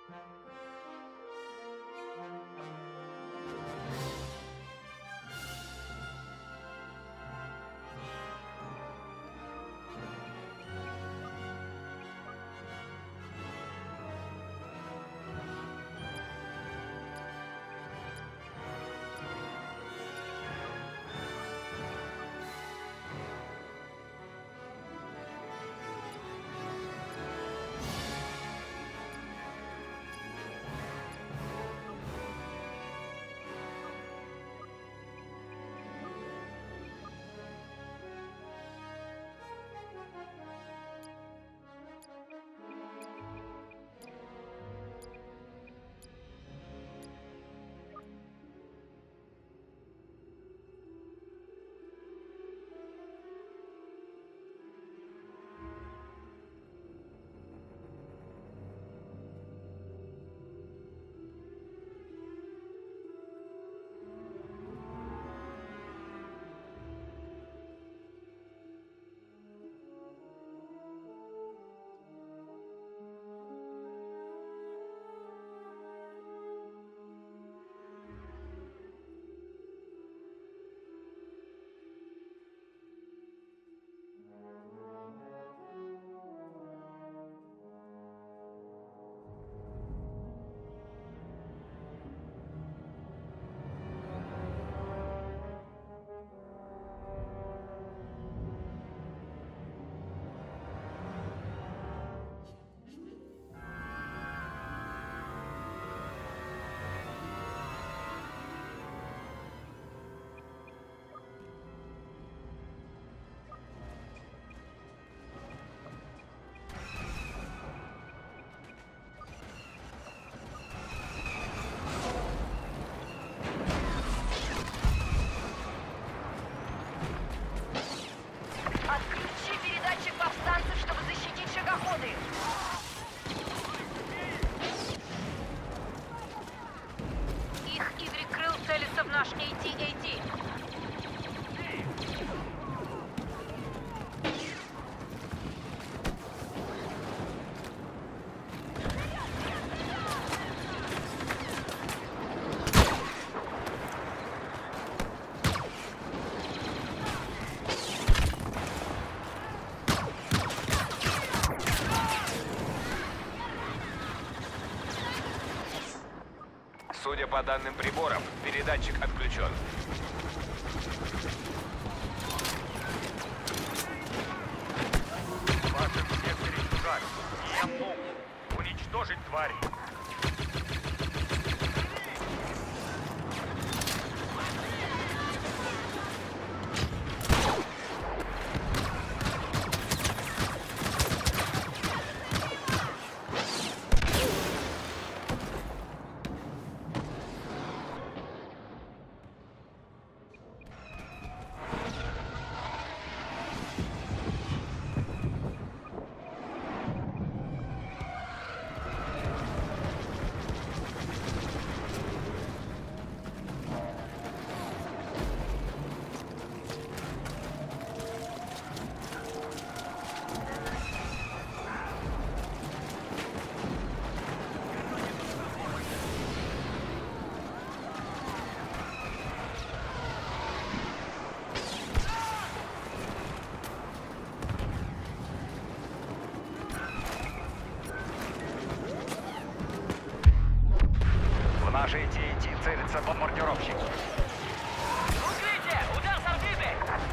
Судя по данным приборов, передатчик отключен. В вашем секторе чужак. Я мог уничтожить тварь. Наши TNT целится бомбардировщик. Укрытие! Удар с орбиты!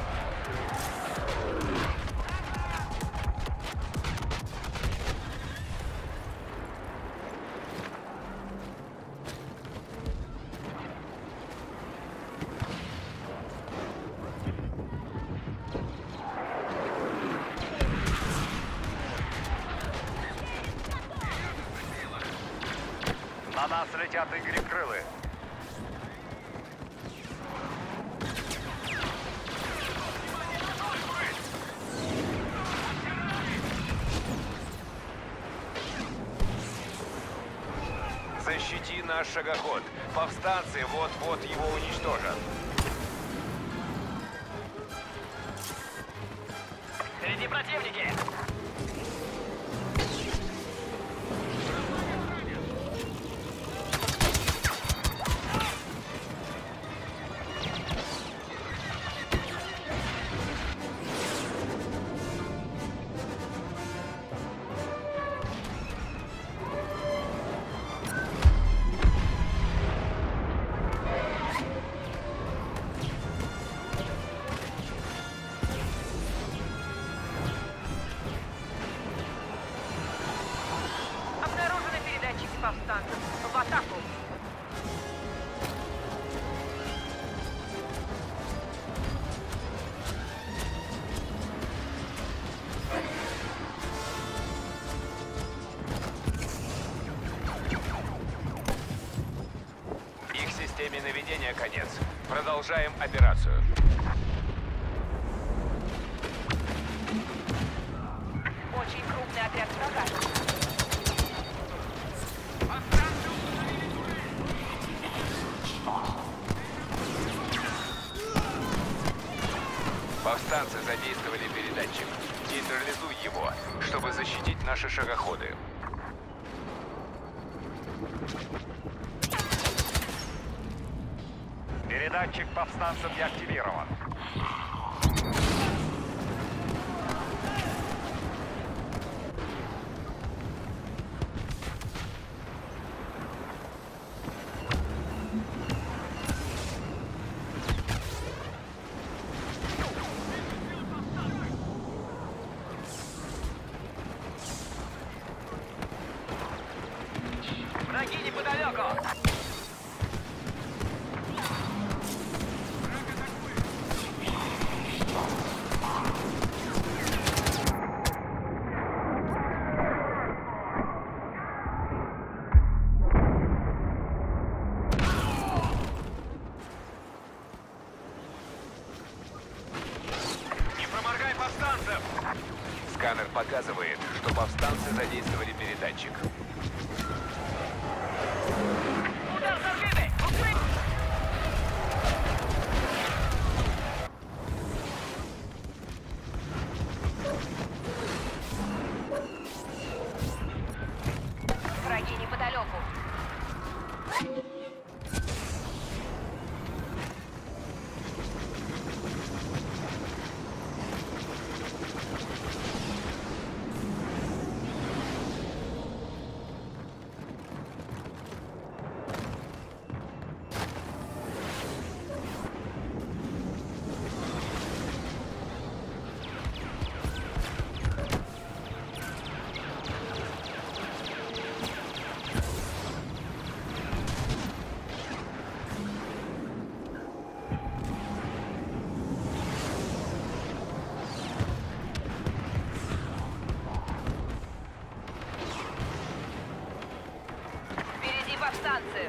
На нас летят игрекрылы. Защити наш шагоход. Повстанцы вот-вот его уничтожат. Впереди противники! в атаку! Их системе наведения конец. Продолжаем операцию. Очень крупный отряд врага. Повстанцы задействовали передатчик. Нейтрализуй его, чтобы защитить наши шагоходы. Передатчик повстанцев деактивирован. Враги неподалеку! Не проморгай повстанцев! Сканер показывает, что повстанцы задействовали передатчик. Удар с орбиты! Укрыть! Враги неподалеку. Впереди повстанцы.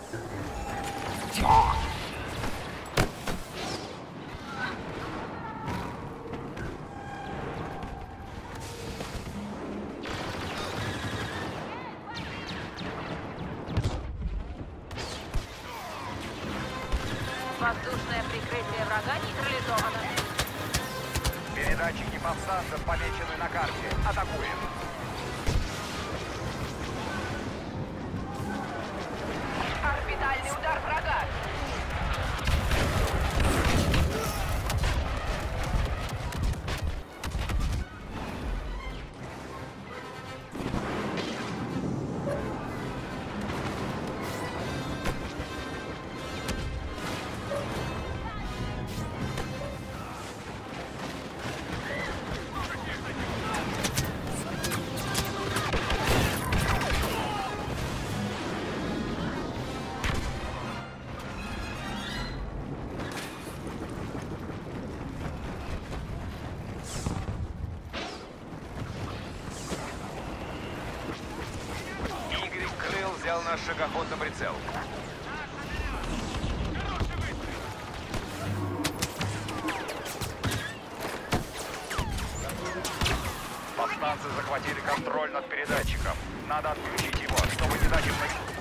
Воздушное прикрытие врага нейтрализовано. Передатчики повстанцев помечены на карте. Атакуем. Орбитальный удар врага. Игорь Крыл взял наш шагоход на прицел. Повстанцы захватили контроль над передатчиком. Надо отключить его, чтобы не дать им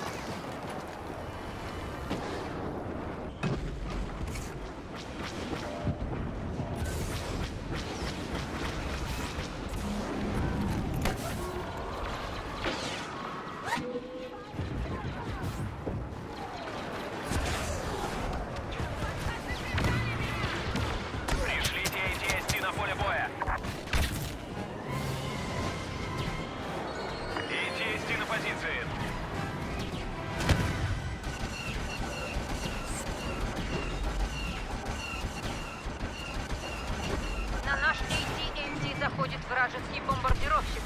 Пришлите ATST на поле боя. ATST на позиции. На наш AT-AT заходит вражеский бомбардировщик.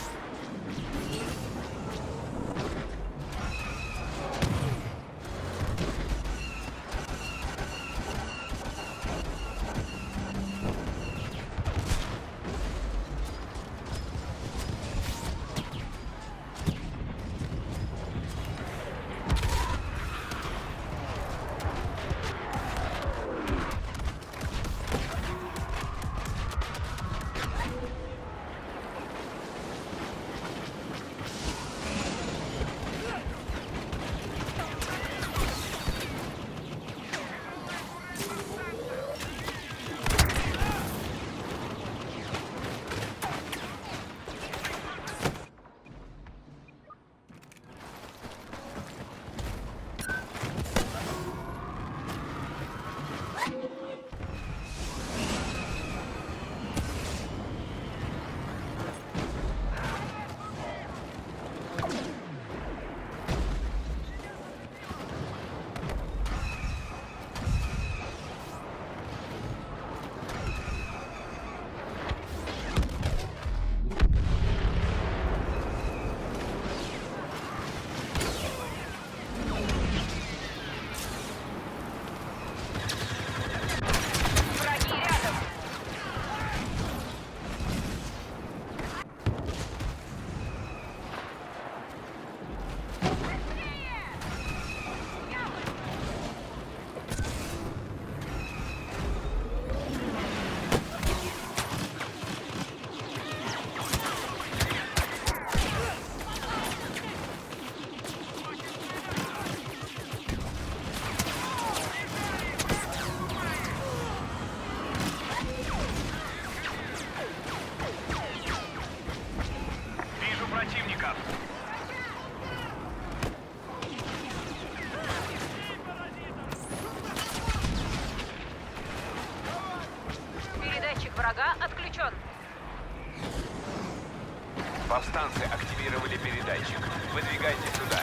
Враги рядом. Вижу противников. Передатчик врага отключен. Повстанцы активировали передатчик. Выдвигайте сюда.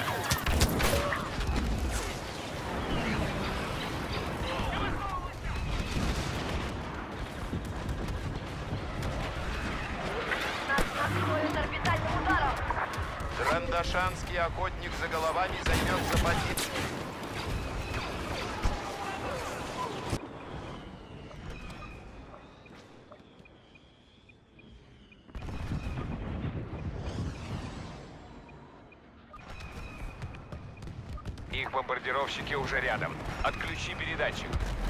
Нас накроет орбитальным ударом. Драндашанский охотник за головами займется позицией. Их бомбардировщики уже рядом. Отключи передатчик.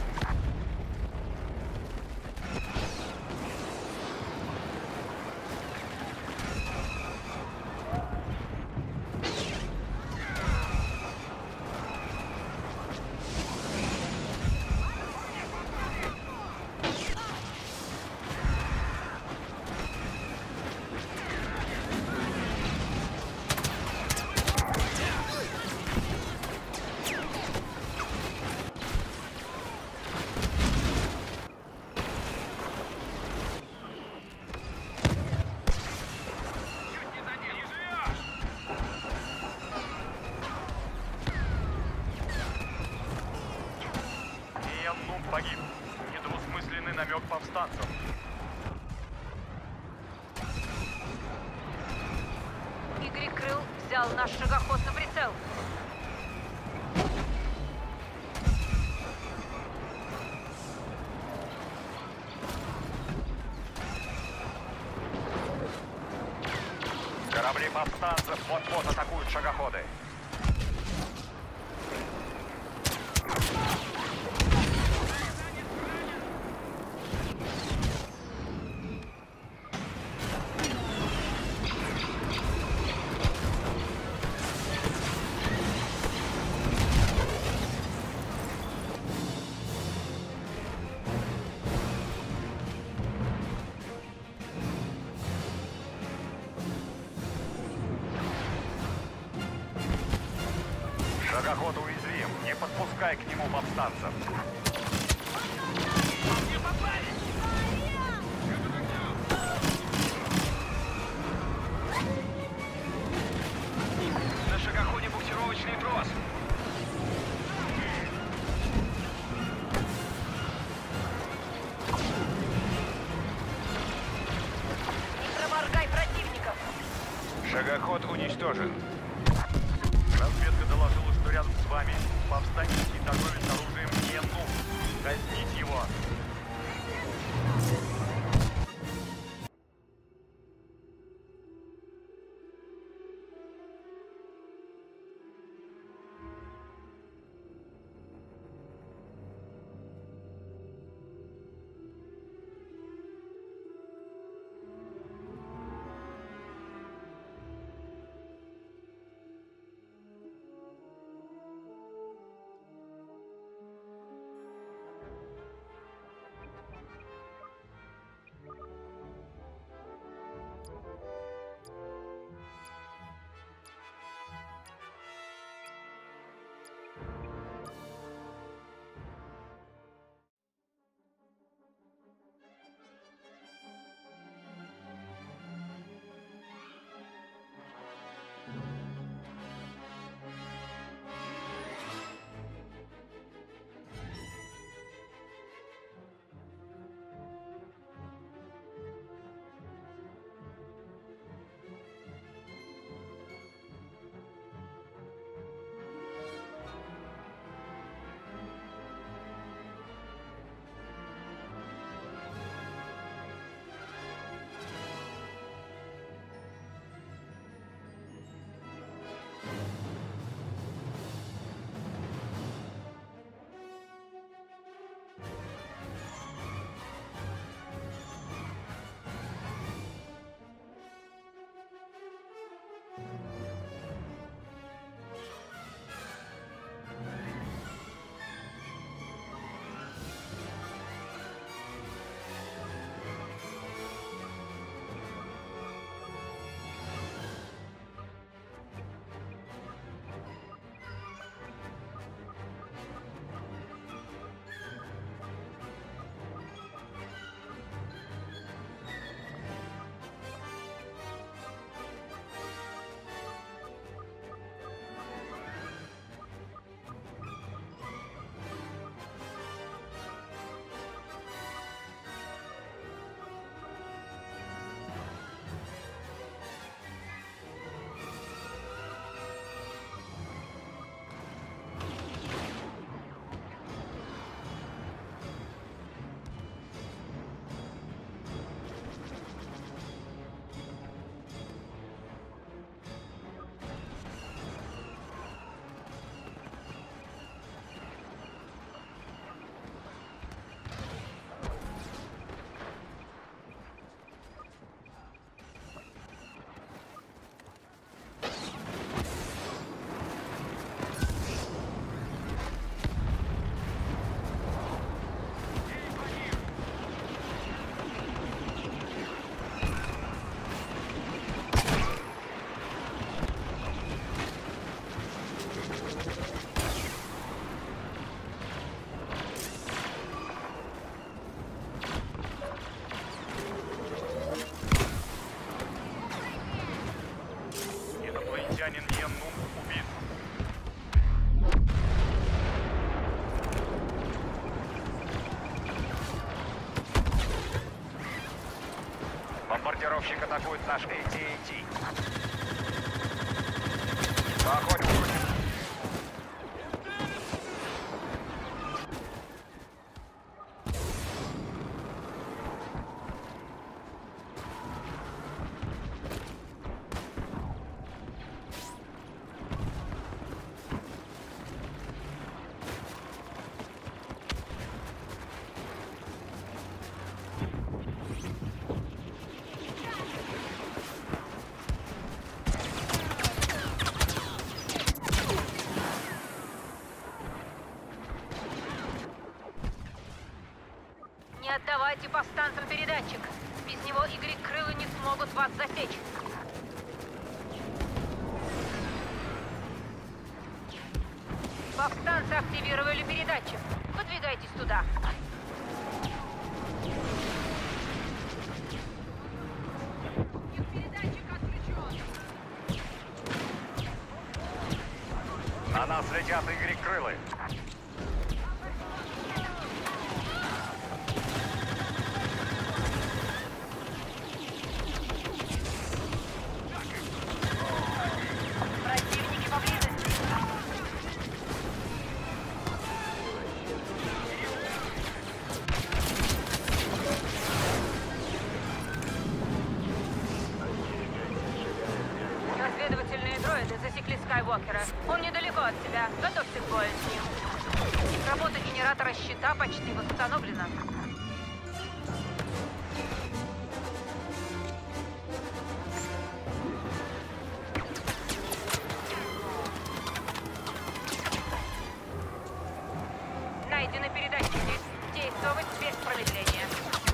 Нум погиб. Недвусмысленный намек повстанцев. Игорь Крыл взял наш шагоход на прицел. Корабли повстанцев вот-вот атакуют шагоходы. Шагоход уязвим. Не подпускай к нему повстанцев. На шагоходе буксировочный трос. Не проморгай противников. Шагоход уничтожен. Разведка доложила, что рядом с вами повстанческий торговец оружием Нум. Казнить его. Бомбардировщик атакует наш AT&T. Огонь против. Не отдавайте повстанцам передатчик. Без него Y-крылы не смогут вас засечь. Повстанцы активировали передатчик. Выдвигайтесь туда. Передатчик отключен. На нас летят Y-крылы. Противники поблизости. Разведывательные дроиды засекли Скайуокера. Он недалеко от тебя. Готовься к бою с ним. Работа генератора щита почти восстановлена. Найдены передатчики. Действовать без промедления.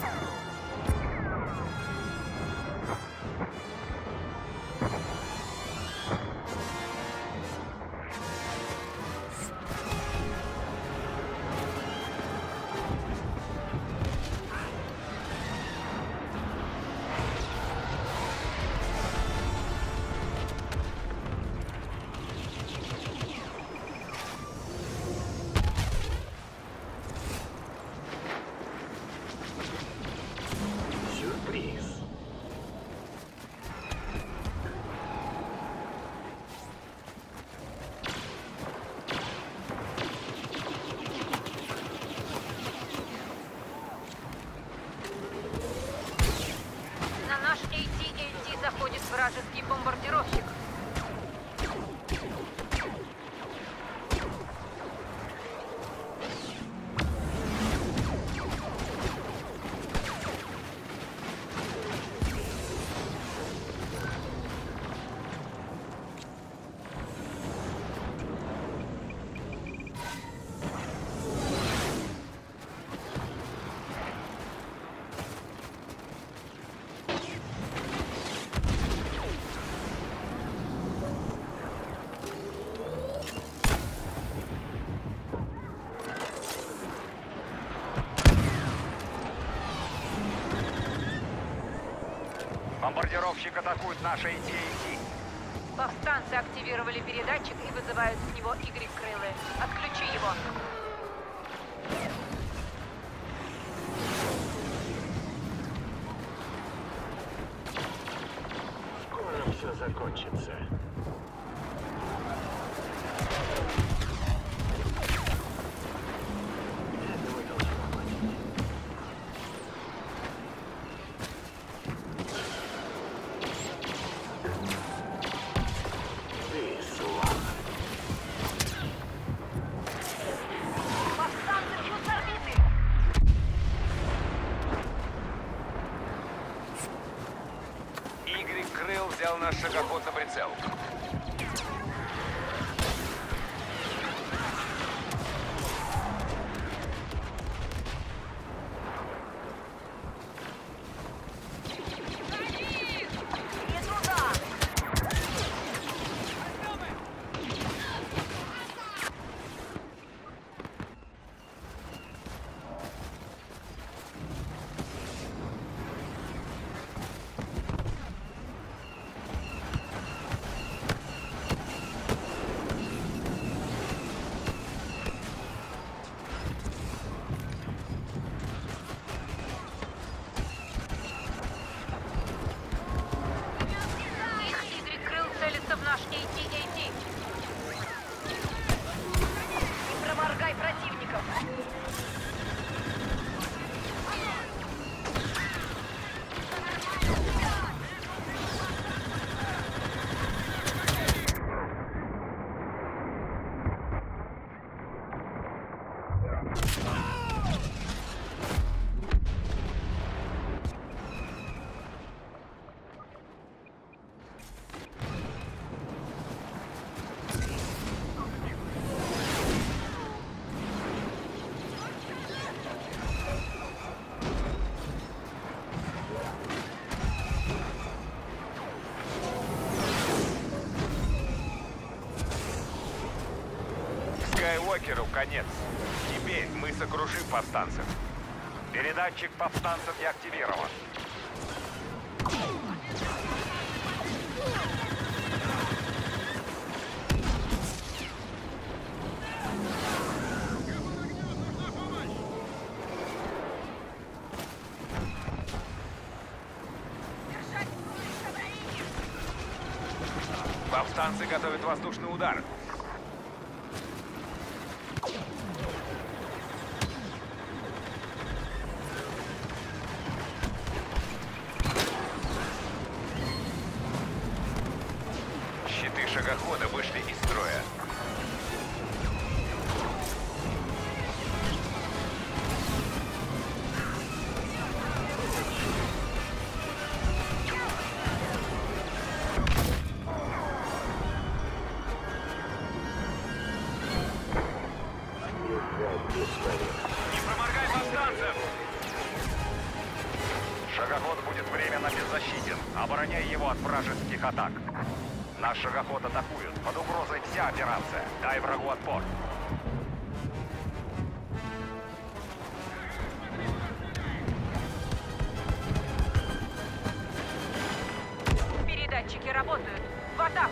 На наш AT&T заходит вражеский бомбардировщик. Бомбардировщик атакует наш AT&T. Повстанцы активировали передатчик и вызывают с него Y-крылы. Отключи его. Скоро все закончится. Этого должно хватить. Ты слаб. Повстанцы бьют с орбиты! Y-крыл взял наш шагоход на прицел. Не туда! Скайуокеру конец. Теперь мы сокрушим повстанцев. Передатчик повстанцев деактивирован. Повстанцы готовят воздушный удар. Щиты шагохода вышли из строя. Не проморгай повстанцев! Шагоход будет временно беззащитен. Обороняй его от вражеских атак. Наш шагоход атакуют. Под угрозой вся операция. Дай врагу отпор. Передатчики работают. В атаку!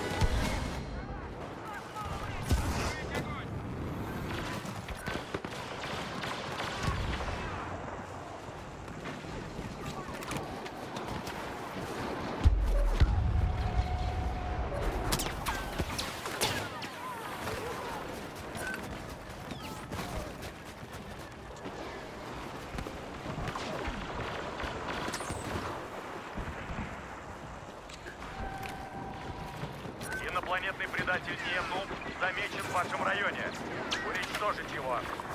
Инопланетный предатель Нем-Нуб замечен в вашем районе. Уничтожить его.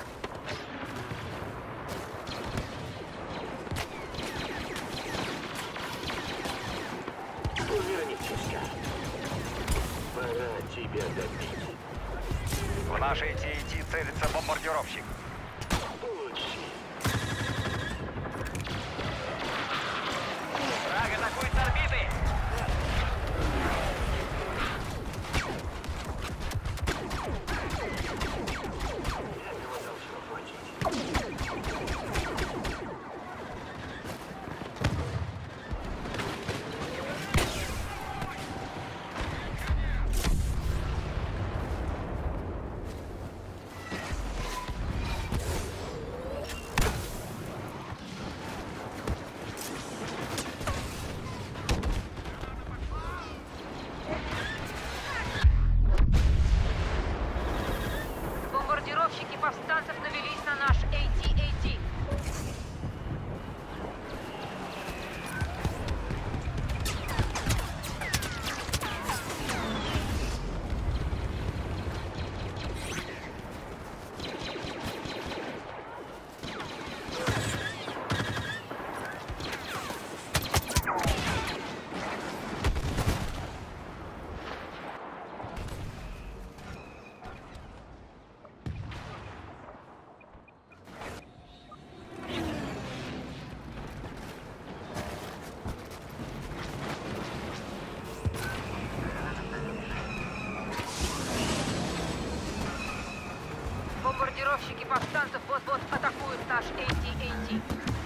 Вернитесь-ка. Пора тебя добить. В нашей TAT целится бомбардировщик. Получи. Враг атакует с орбиты! Этого должно хватить. Бомбардировщики повстанцев навелись на наш AT-AT. Бомбардировщики повстанцев вот-вот атакуют наш AT-AT.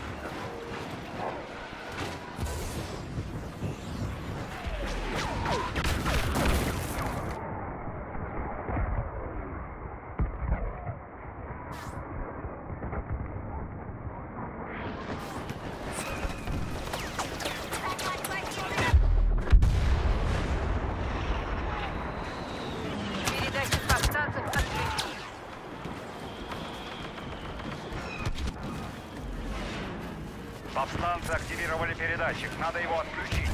Передатчик повстанцев отключен. Повстанцы активировали передатчик. Надо его отключить.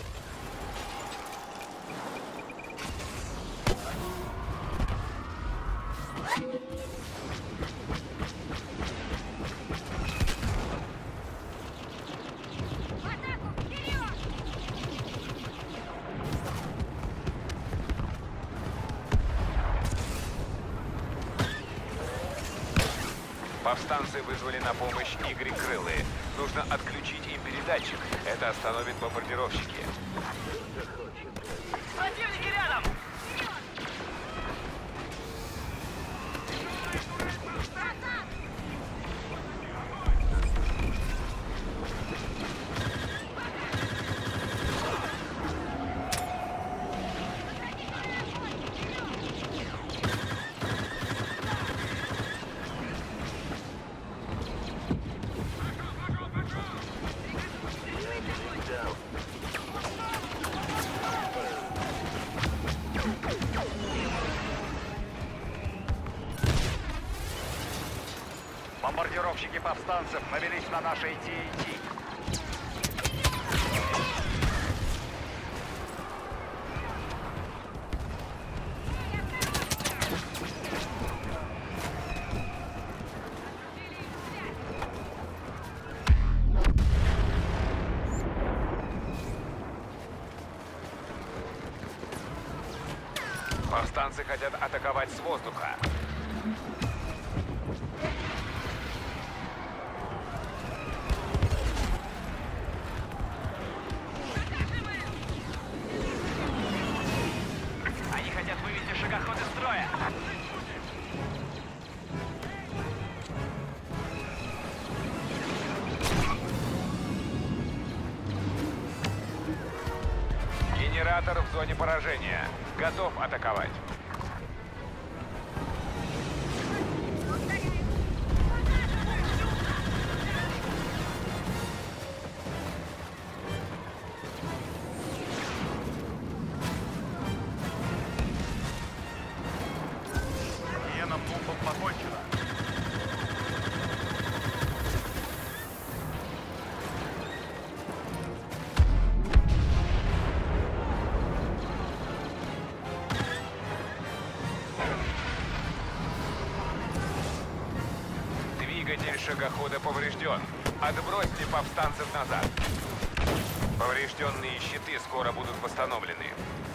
Повстанцы вызвали на помощь Игры Крылые. Нужно отключить им передатчик. Это остановит бомбардировщики. Противники рядом! Бомбардировщики повстанцев навелись на наши TAT. Повстанцы хотят атаковать с воздуха. Они хотят вывести шагоход из строя. Генератор в зоне поражения. Готов атаковать. Гиенам бомбом покончено. Двигатель шагохода поврежден. Отбросьте повстанцев назад. Поврежденные щиты скоро будут восстановлены.